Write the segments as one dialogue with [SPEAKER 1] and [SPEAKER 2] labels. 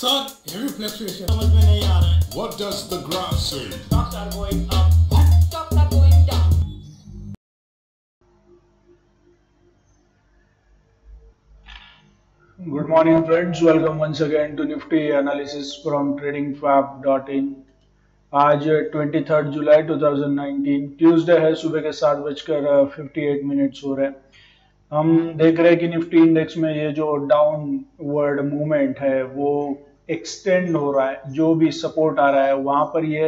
[SPEAKER 1] Son, heavy fluctuation. समझ में नहीं आ रहा है.
[SPEAKER 2] What does the graph say?
[SPEAKER 3] Stocks are going up. What? Stocks are going down.
[SPEAKER 4] Good morning friends, welcome once again to Nifty analysis from tradingfab.in. आज 23 जुलाई 2019 Tuesday है, सुबह के 7:58 हो रहे हैं. हम देख रहे हैं कि निफ्टी इंडेक्स में ये जो डाउनवर्ड मूवमेंट है वो एक्सटेंड हो रहा है. जो भी सपोर्ट आ रहा है वहां पर ये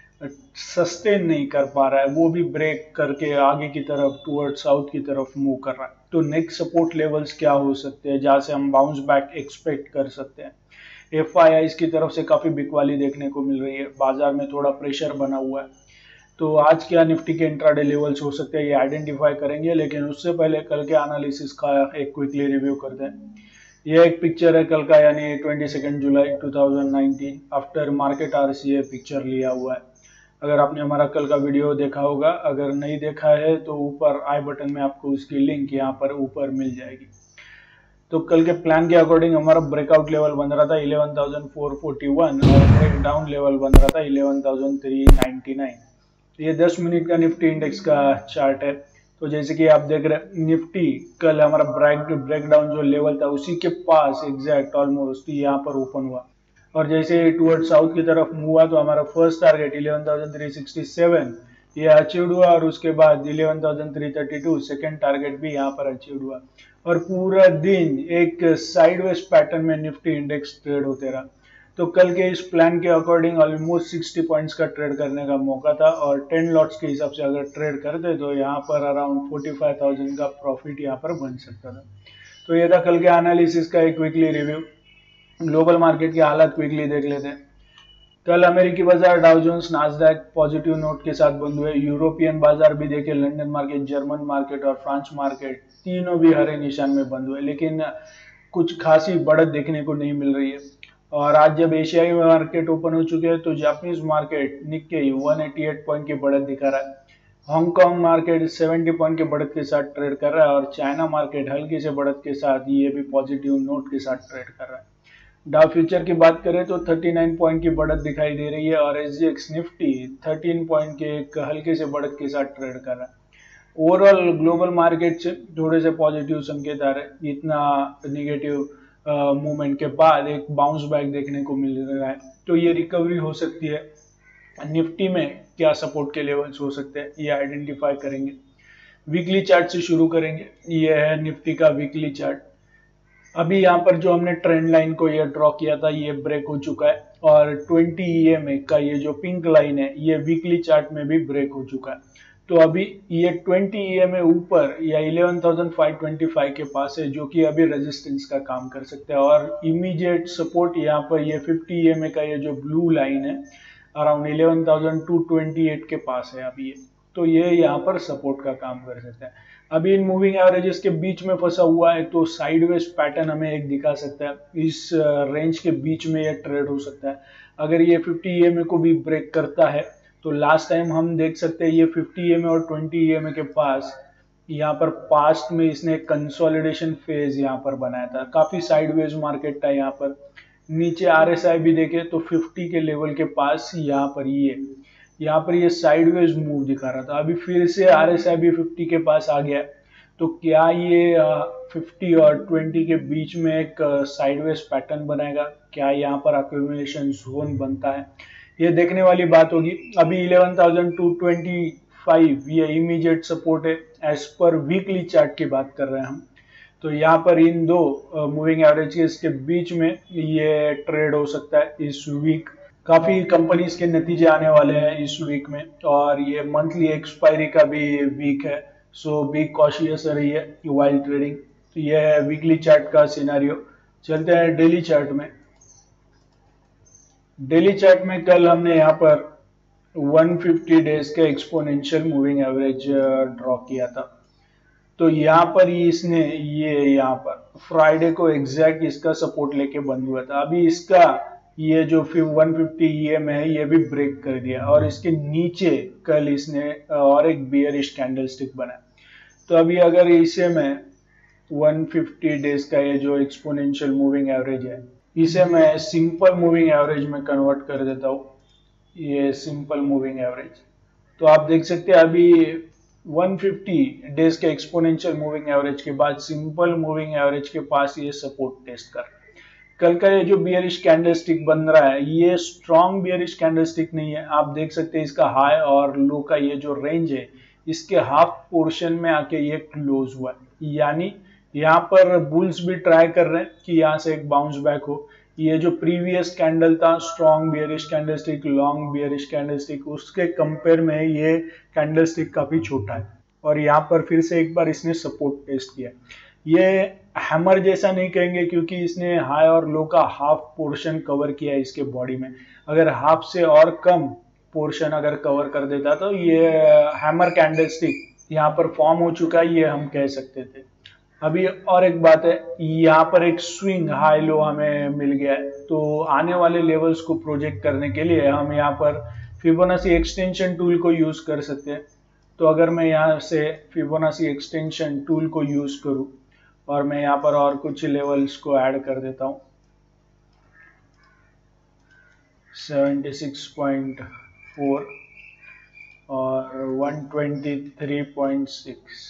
[SPEAKER 4] सस्टेन नहीं कर पा रहा है, वो भी ब्रेक करके आगे की तरफ टुवर्ड साउथ की तरफ मूव कर रहा है. तो नेक्स्ट सपोर्ट लेवल्स क्या हो सकते हैं जहां से हम बाउंस बैक एक्सपेक्ट कर सकते हैं. FIIs की तरफ से काफी बिकवाली देखने को मिल रही है, बाजार में थोड़ा प्रेशर बना हुआ है. तो आज क्या निफ्टी के इंट्राडे लेवल्स हो सकते हैं ये आइडेंटिफाई करेंगे, लेकिन उससे पहले कल के एनालिसिस का एक क्विकली रिव्यू करते हैं. ये एक पिक्चर है कल का, यानी 22 जुलाई 2019 आफ्टर मार्केट आवर्स ये पिक्चर लिया हुआ है. अगर आपने हमारा कल का वीडियो देखा होगा, अगर नहीं देखा है तो ऊपर आई बटन में आपको उसकी लिंक यहाँ पर ऊपर मिल जाएगी. तो कल के प्लान के अकॉर्डिंग हमारा ब्रेकआउट लेवल बन रहा था 11,441 और ब्रेक डाउन लेवल बन रहा था 11,399. ये 10 मिनट का निफ्टी इंडेक्स का चार्ट है. तो जैसे कि आप देख रहे हैं निफ्टी कल हमारा ब्रेकडाउन जो लेवल था उसी के पास एग्जैक्ट ऑलमोस्ट यहाँ पर ओपन हुआ, और जैसे टुवर्ड साउथ की तरफ मूव हुआ तो हमारा फर्स्ट टारगेट 11,367 ये अचीव्ड हुआ, और उसके बाद 11,332 सेकेंड टारगेट भी यहाँ पर अचीव्ड हुआ. और पूरा दिन एक साइडवेज पैटर्न में निफ्टी इंडेक्स ट्रेड होते रहा. तो कल के इस प्लान के अकॉर्डिंग ऑलमोस्ट 60 पॉइंट्स का ट्रेड करने का मौका था, और 10 लॉट्स के हिसाब से अगर ट्रेड करते तो यहाँ पर अराउंड 45,000 का प्रॉफिट यहाँ पर बन सकता था. तो ये था कल के एनालिसिस का एक क्विकली रिव्यू. ग्लोबल मार्केट की हालत क्विकली देख लेते हैं. कल अमेरिकी बाजार Dow Jones Nasdaq positive note के साथ बंद हुए. यूरोपियन बाजार भी देखे, लंदन मार्केट, जर्मन मार्केट और फ्रांस मार्केट तीनों भी हरे निशान में बंद हुए, लेकिन कुछ खासी बढ़त देखने को नहीं मिल रही है. और आज जब एशियाई मार्केट ओपन हो चुके हैं तो जापानीज मार्केट निक्केई 188 पॉइंट की बढ़त दिखा रहा है. हांगकांग मार्केट 70 पॉइंट के बढ़त के साथ ट्रेड कर रहा है, और चाइना मार्केट हल्की से बढ़त के साथ ये भी पॉजिटिव नोट के साथ ट्रेड कर रहा है. डाउ फ्यूचर की बात करें तो 39 पॉइंट की बढ़त दिखाई दे रही है, और SGX निफ्टी 13 पॉइंट के एक हल्के से बढ़त के साथ ट्रेड कर रहा है. ओवरऑल ग्लोबल मार्केट से थोड़े से पॉजिटिव संकेत आ रहे हैं. इतना निगेटिव मूवमेंट के बाद एक बाउंस बैक देखने को मिल रहा है. तो ये रिकवरी हो सकती है. निफ्टी में क्या सपोर्ट के लेवल्स हो सकते हैं ये आइडेंटिफाई करेंगे. वीकली चार्ट से शुरू करेंगे. ये है निफ्टी का वीकली चार्ट. अभी यहाँ पर जो हमने ट्रेंड लाइन को ये ड्रॉ किया था ये ब्रेक हो चुका है, और 20 EMA का ये जो पिंक लाइन है ये वीकली चार्ट में भी ब्रेक हो चुका है. तो अभी ये 20 EMA ऊपर या 11,525 के पास है, जो कि अभी रेजिस्टेंस का काम कर सकता है. और इमीडिएट सपोर्ट यहाँ पर ये 50 EMA का ये जो ब्लू लाइन है अराउंड 11,228 के पास है अभी ये. तो ये यहाँ पर सपोर्ट का काम कर सकता है. अभी इन मूविंग एवरेजेस के बीच में फंसा हुआ है, तो साइडवेज पैटर्न हमें एक दिखा सकता है. इस रेंज के बीच में ये ट्रेड हो सकता है. अगर ये 50 EMA को भी ब्रेक करता है तो लास्ट टाइम हम देख सकते हैं ये 50 EMA और 20 EMA के पास यहाँ पर पास्ट में इसने कंसोलिडेशन फेज यहाँ पर बनाया था. काफी साइडवेज मार्केट था. यहाँ पर नीचे RSI भी देखे तो 50 के लेवल के पास यहाँ पर ये साइडवेज मूव दिखा रहा था. अभी फिर से RSI भी 50 के पास आ गया. तो क्या ये 50 और 20 के बीच में एक साइडवेज पैटर्न बनाएगा? क्या यहाँ पर एक्यूमुलेशन जोन बनता है? ये देखने वाली बात होगी. अभी 11,225 ये इमीडिएट सपोर्ट है. एज पर वीकली चार्ट की बात कर रहे हैं हम. तो यहाँ पर इन दो मूविंग एवरेजेस के बीच में ये ट्रेड हो सकता है इस वीक. काफी कंपनीज के नतीजे आने वाले हैं इस वीक में, और ये मंथली एक्सपायरी का भी वीक है. सो बी कॉशियस रहिए वाइल ट्रेडिंग. तो ये है वीकली चार्ट का सिनेरियो. चलते हैं डेली चार्ट में. डेली चार्ट में कल हमने यहाँ पर 150 डेज का एक्सपोनेंशियल मूविंग एवरेज ड्रॉ किया था. तो यहाँ पर इसने ये यहाँ पर फ्राइडे को एग्जैक्ट इसका सपोर्ट लेके बंद हुआ था. अभी इसका ये जो 150 EMA है ये भी ब्रेक कर दिया, और इसके नीचे कल इसने और एक बियरिश कैंडलस्टिक बनाया. तो अभी अगर इसे मैं 150 डेज का ये जो एक्सपोनेंशियल मूविंग एवरेज है इसे मैं सिंपल मूविंग एवरेज में कन्वर्ट कर देता हूँ। ये सिंपल मूविंग एवरेज, तो आप देख सकते हैं अभी 150 डेज के एक्सपोनेंशियल मूविंग एवरेज के बाद सिंपल मूविंग एवरेज के पास ये सपोर्ट टेस्ट कर। कल का ये जो बियरिश कैंडलस्टिक बन रहा है ये स्ट्रॉन्ग बियरिश कैंडलस्टिक नहीं है। आप देख सकते हैं इसका हाई और लो का ये जो रेंज है इसके हाफ पोर्शन में आके ये क्लोज हुआ है, यानी यहाँ पर बुल्स भी ट्राई कर रहे हैं कि यहाँ से एक बाउंस बैक हो। ये जो प्रीवियस कैंडल था strong bearish candlestick, long bearish candlestick, उसके कंपेयर में ये कैंडलस्टिक काफी छोटा है और यहाँ पर फिर से एक बार इसने सपोर्ट टेस्ट किया। ये हैमर जैसा नहीं कहेंगे क्योंकि इसने हाई और लो का हाफ पोर्शन कवर किया है इसके बॉडी में। अगर हाफ से और कम पोर्शन अगर कवर कर देता तो ये हैमर कैंडलस्टिक यहाँ पर फॉर्म हो चुका है, ये हम कह सकते थे। अभी और एक बात है, यहाँ पर एक स्विंग हाई लो हमें मिल गया है, तो आने वाले लेवल्स को प्रोजेक्ट करने के लिए हम यहाँ पर फिबोनाची एक्सटेंशन टूल को यूज कर सकते हैं। तो अगर मैं यहाँ से फिबोनाची एक्सटेंशन टूल को यूज करूँ और मैं यहाँ पर और कुछ लेवल्स को ऐड कर देता हूँ, 76.4 और 123.6,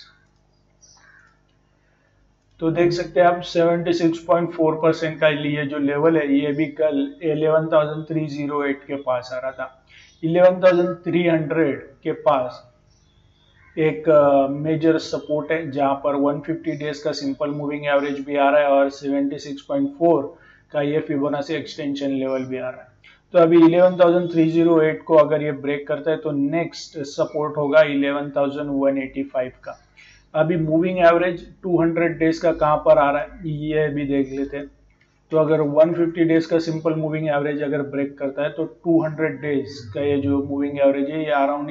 [SPEAKER 4] तो देख सकते हैं आप 76.4% का लिए जो लेवल है ये भी कल 11,308 के पास आ रहा था। 11,300 के पास एक मेजर सपोर्ट है जहां पर 150 डेज का सिंपल मूविंग एवरेज भी आ रहा है और 76.4 का ये फिबोनाची एक्सटेंशन लेवल भी आ रहा है। तो अभी 11,308 को अगर ये ब्रेक करता है तो नेक्स्ट सपोर्ट होगा 11,185 का। अभी मूविंग एवरेज 200 डेज का कहां पर आ रहा है ये भी देख लेते हैं। तो अगर 150 डेज का सिंपल मूविंग एवरेज अगर ब्रेक करता है तो 200 डेज का ये जो मूविंग एवरेज है ये अराउंड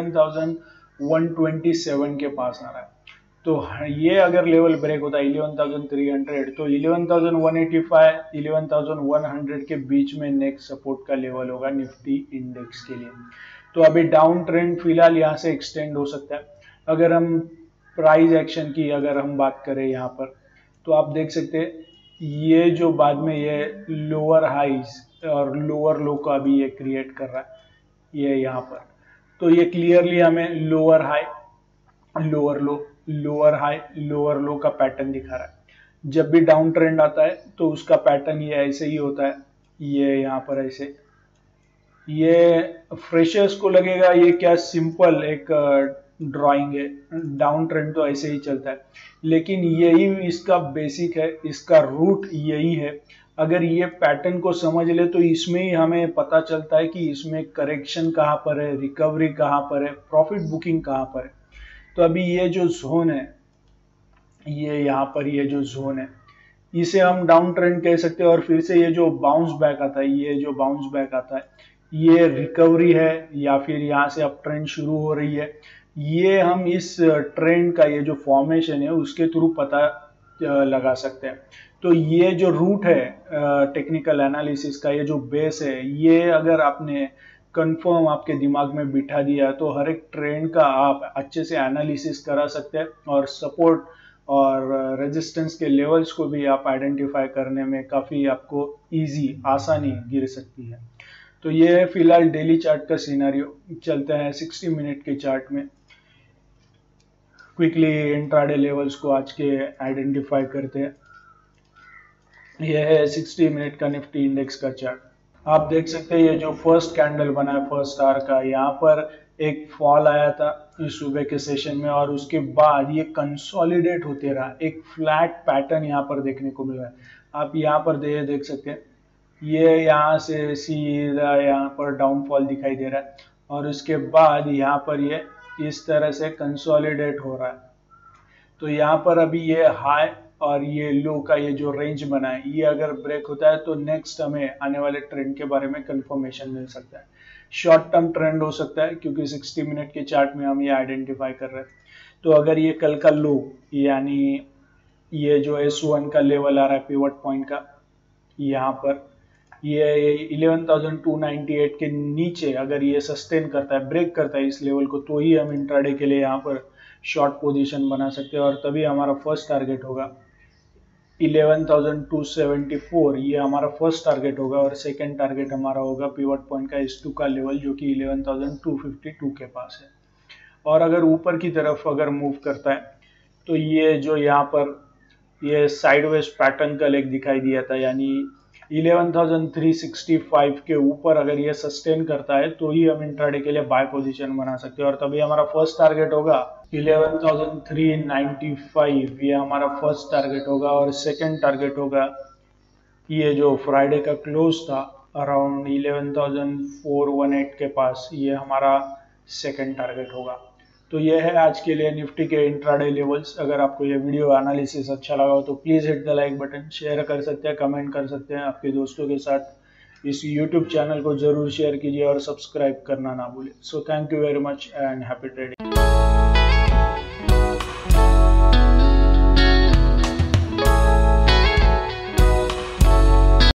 [SPEAKER 4] 11,127 के पास आ रहा है। तो ये अगर लेवल ब्रेक होता है 11,300 तो 11,185 11,100 के बीच में नेक्स्ट सपोर्ट का लेवल होगा निफ्टी इंडेक्स के लिए। तो अभी डाउन ट्रेंड फिलहाल यहाँ से एक्सटेंड हो सकता है। अगर हम प्राइस एक्शन की अगर हम बात करें यहाँ पर तो आप देख सकते हैं ये जो बाद में ये लोअर हाइज और लोअर लो का अभी ये क्रिएट कर रहा है ये यहाँ पर, तो ये क्लियरली हमें lower high lower low lower high lower low का पैटर्न दिखा रहा है। जब भी डाउन ट्रेंड आता है तो उसका पैटर्न ये ऐसे ही होता है, ये यहाँ पर ऐसे। ये फ्रेशर्स को लगेगा ये क्या सिंपल एक ड्राइंग है, डाउन ट्रेंड तो ऐसे ही चलता है, लेकिन यही इसका बेसिक है, इसका रूट यही है। अगर ये पैटर्न को समझ ले तो इसमें ही हमें पता चलता है कि इसमें करेक्शन कहाँ पर है, रिकवरी कहाँ पर है, प्रॉफिट बुकिंग कहाँ पर है। तो अभी ये जो जोन है ये यहाँ पर ये जो जोन है इसे हम डाउन ट्रेंड कह सकते हैं और फिर से ये जो बाउंस बैक आता है ये जो बाउंस बैक आता है ये रिकवरी है या फिर यहाँ से अब ट्रेंड शुरू हो रही है। ये हम इस ट्रेंड का ये जो फॉर्मेशन है उसके थ्रू पता लगा सकते हैं। तो ये जो रूट है टेक्निकल एनालिसिस का, ये जो बेस है, ये अगर आपने कंफर्म आपके दिमाग में बिठा दिया तो हर एक ट्रेंड का आप अच्छे से एनालिसिस करा सकते हैं और सपोर्ट और रेजिस्टेंस के लेवल्स को भी आप आइडेंटिफाई करने में काफ़ी आपको इजी आसानी गिर सकती है। तो ये है फिलहाल डेली चार्ट का सिनेरियो। चलते हैं 60 मिनट के चार्ट में, क्विकली इंट्राडे लेवल्स को आज के आइडेंटिफाई करते हैं। यह है 60 मिनट का निफ्टी इंडेक्स का चार्ट। आप देख सकते हैं ये जो फर्स्ट कैंडल बना है फर्स्ट आवर का, यहाँ पर एक फॉल आया था इस सुबह के सेशन में और उसके बाद ये कंसोलिडेट होते रहा, एक फ्लैट पैटर्न यहाँ पर देखने को मिल रहा है। आप यहाँ पर देख सकते हैं ये यहाँ से सीधा यहाँ पर डाउनफॉल दिखाई दे रहा है और उसके बाद यहाँ पर ये इस तरह से कंसोलिडेट हो रहा है। तो यहाँ पर अभी ये हाई और ये लो का ये जो रेंज बना है ये अगर ब्रेक होता है तो नेक्स्ट हमें आने वाले ट्रेंड के बारे में कंफर्मेशन मिल सकता है। शॉर्ट टर्म ट्रेंड हो सकता है क्योंकि 60 मिनट के चार्ट में हम ये आइडेंटिफाई कर रहे हैं। तो अगर ये कल का लो यानी ये जो S1 का लेवल आ रहा है पिवट पॉइंट का, यहाँ पर ये 11,298 के नीचे अगर ये सस्टेन करता है, ब्रेक करता है इस लेवल को, तो ही हम इंट्राडे के लिए यहाँ पर शॉर्ट पोजीशन बना सकते हैं और तभी हमारा फर्स्ट टारगेट होगा 11,274 ये हमारा फर्स्ट टारगेट होगा और सेकंड टारगेट हमारा होगा पिवट पॉइंट का S2 का लेवल जो कि 11,252 के पास है। और अगर ऊपर की तरफ अगर मूव करता है तो ये जो यहाँ पर ये साइडवेज पैटर्न का लेग दिखाई दिया था, यानी 11,365 के ऊपर अगर ये सस्टेन करता है तो ही हम इंट्राडे के लिए बाय पोजीशन बना सकते हैं। और तभी हमारा फर्स्ट टारगेट होगा 11,395, ये हमारा फर्स्ट टारगेट होगा। और सेकंड टारगेट होगा ये जो फ्राइडे का क्लोज था अराउंड 11,418 के पास, ये हमारा सेकंड टारगेट होगा। तो ये है आज के लिए निफ्टी के इंट्राडे लेवल्स। अगर आपको ये वीडियो एनालिसिस अच्छा लगा हो तो please hit the like button, share कर सकते हैं, कमेंट कर सकते हैं आपके दोस्तों के साथ। इस यूट्यूब चैनल को ज़रूर शेयर कीजिए और सब्सक्राइब करना ना भूलें। So thank you very much and happy trading.